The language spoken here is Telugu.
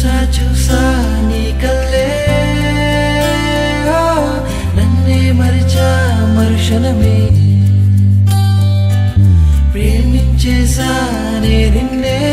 చూసా చూసా నీ కల్లే నన్నే మరిచా మరుక్షణమే ప్రేమించేసా నే నిన్నే